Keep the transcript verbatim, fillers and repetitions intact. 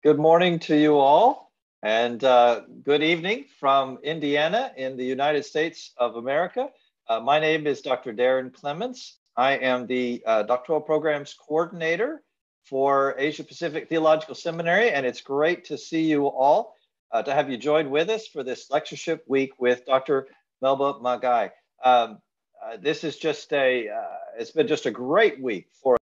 Good morning to you all, and uh, good evening from Indiana in the United States of America. Uh, my name is Doctor Darren Clements. I am the uh, doctoral programs coordinator for Asia Pacific Theological Seminary, and it's great to see you all, uh, to have you join with us for this lectureship week with Doctor Melba Magai. Um, uh, this is just a, uh, it's been just a great week for